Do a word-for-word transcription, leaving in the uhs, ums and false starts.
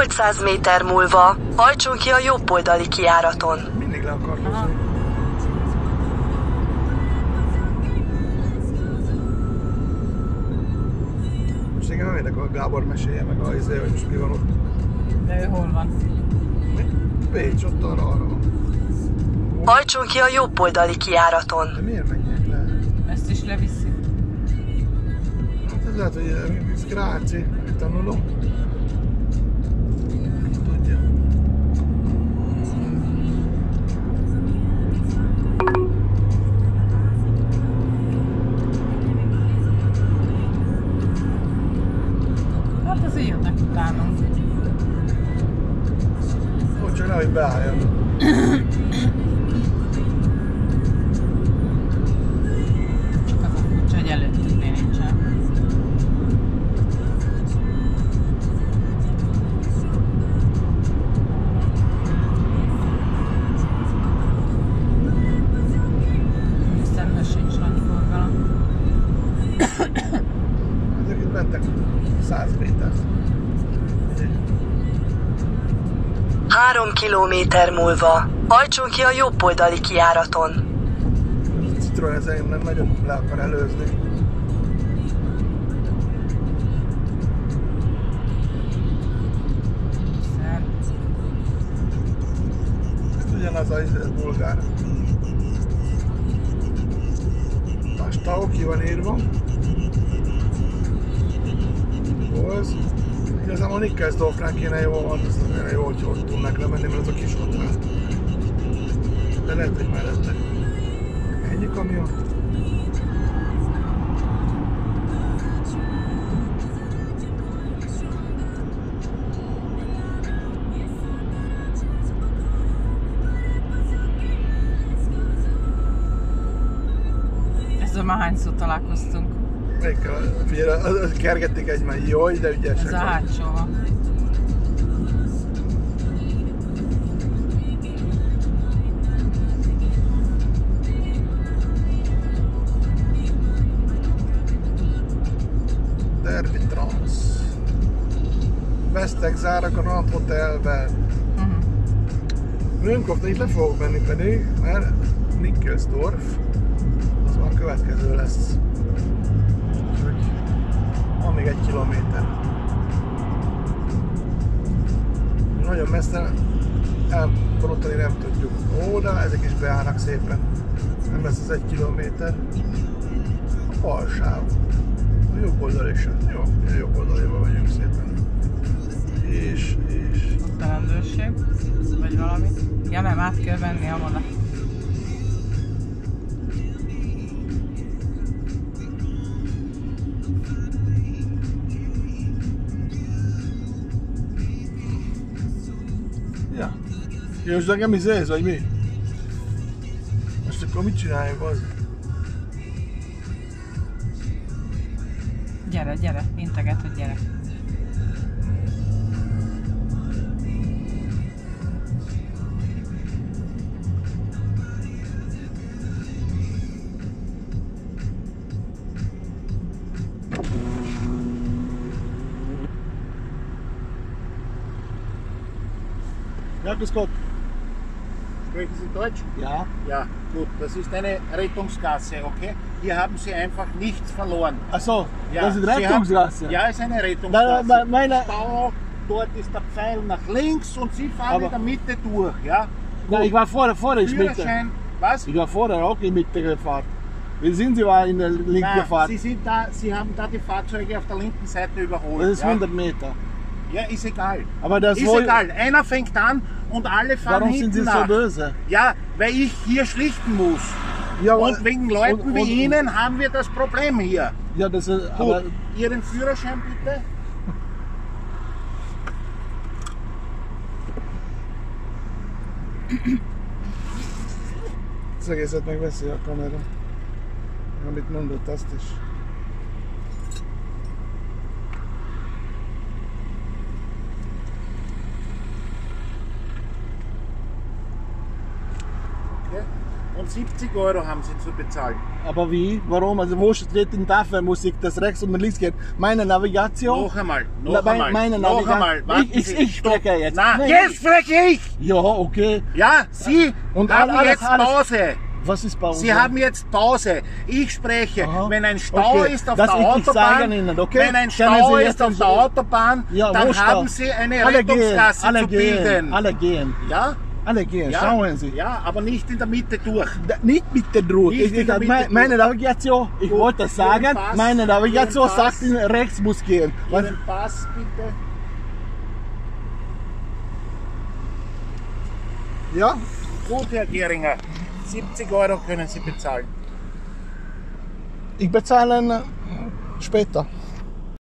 nyolcszáz méter múlva hajtson ki a jobb oldali kijáraton. Mindig le akar hozni. Most engem nem érdekel, a Gábor mesélje meg a izé, hogy most mi van ott. De ő hol van? Mi? Pécs, ott arra, arra van. Hajtson ki a jobb oldali kijáraton. De miért menjek le? Ezt is leviszi. Hát ez lehet, hogy ez gráci, tanulom. Tudja. Hát azért jönnek utánunk. Hogy csak nehogy beálljon. Csak az a furcsa, hogy előttük nincsen. Szemben sincs nagy forgalom. Ezek itt mentek száz méter. Három kilométer múlva hajtson ki a jobb oldali kijáraton. Citroen ez nem nagyon le akar előzni. Ez ugyanaz a izé, bulgár. A Stau ki van írva. Az. Igazából Nickelsdorfnál kéne jól van, ez nem jó, hogy ott tudnak lemenni, mert az a kis határ. De lehet, hogy mellette. Ennyi kamion. Ezzel már hányszor találkoztunk? Melyikkel? Figyelj, kergették egymást, jaj, de ügyesek. Ez a hátsó. Derby Trans. Vesztek, zárak a Grand Hotelbe. Uh-huh. Mönkovta, itt le fogok menni pedig, mert Nickelsdorf az már a következő lesz. Úgyhogy van még egy kilométer. Nagyon messze elborotani nem tudjuk. Ó, de ezek is beállnak szépen. Nem lesz az egy kilométer. A bal sáv. A jobb oldal is. Jó, a jobb oldaliban vagyunk szépen. És, és... Ott a rendőrség, vagy valami. Ja nem, át kell venni a moda. Ja. Ja, most nekem is ez, vagy mi? Most akkor mit csináljuk az? Gyere, gyere, integet, hogy gyere. Ja, grüß Gott. Sprechen Sie Deutsch? Ja. Ja, gut. Das ist eine Rettungsgasse, okay? Hier haben Sie einfach nichts verloren. Achso, Ja, das ist Sie Rettungsgasse. Haben, ja, ist eine Rettungsgasse. Meine, meine, Stau, dort ist der Pfeil nach links und Sie fahren Aber- in der Mitte durch, ja? na, ich war vorher, vorher ist Mitte. Führerschein, was? Ich war vorher auch in Mitte gefahren. Wie sind Sie war in der linken Nein, gefahren? Sie, sind da, Sie haben da die Fahrzeuge auf der linken Seite überholt. Das ist ja? hundert Meter. Ja, ist egal. Aber das Ist wohl- egal. Einer fängt an und alle fahren Warum sind hinten Sie nach. so böse? Ja, weil ich hier schlichten muss. Ja, Und wegen Leuten und- wie und- Ihnen haben wir das Problem hier. Ja, das ist, Gut, aber Ihren Führerschein bitte. az egészet megveszi a kamera. Amit mondott, azt is. Okay. Und Und siebzig Euro haben Sie zu bezahlen. Aber wie? Warum? Also wo steht denn dafür Musik, das rechts und links geht? Meine Navigation? Noch einmal, noch Na, einmal, meine noch Navigation. einmal. Warten Ich, ich, Sie, ich stopp. spreche jetzt. Nein, Nein, jetzt spreche ich! Ja, okay. Ja, Sie Und haben alles- jetzt alles- Pause. Was ist bei uns? Sie haben jetzt Pause. Ich spreche, Aha. wenn ein Stau Okay. ist auf Das der ich- ich sage Autobahn, Ihnen, okay? wenn ein Können Stau Sie ist jetzt auf der so- Autobahn, Ja, dann wo Stau? haben Sie eine Alle gehen, Rettungsgasse alle zu gehen, bilden. alle gehen, Ja? alle gehen, Ja? schauen Sie. Ja, aber nicht in der Mitte durch. Da- Nicht mit der Druck. Nicht Ich, in ich, der Mitte meine, durch. meine Navigation, ich Gut, wollte das Ihren sagen, Pass, meine Navigation Ihren Pass. sagt, Ihnen, rechts muss gehen. Was- Ihren Pass bitte. Ja? Gut, Herr Geringer. siebzig Euro können Sie bezahlen. Ich bezahle äh, später.